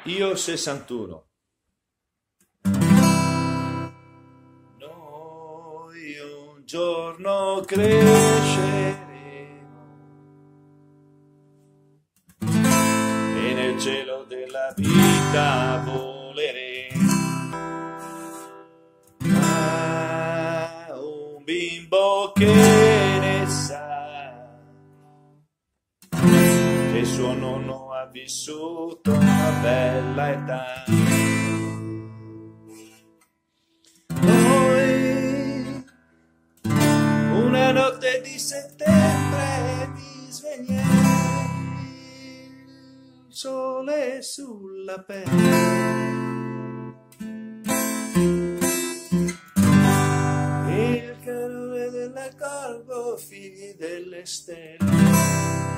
Io 61. Noi un giorno cresceremo e nel cielo della vita voleremo. Ma un bimbo che ne sa che suo nonno ha vissuto una bella età. Noi una notte di settembre mi svegliai, il sole sulla pelle, il calore dell'accordo, figli delle stelle.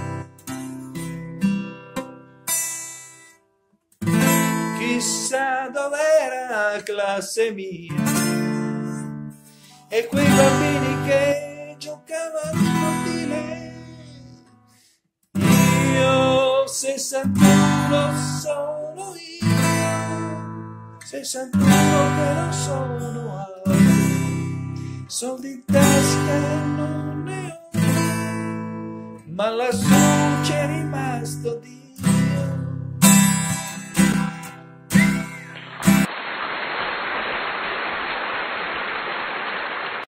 Chissà dov'era classe mia e quei bambini che giocavano in cortile. Io 61 sono io, 61 che non sono altri, soldi in tasca non ne ho, ma lassù c'è rimasto Dio.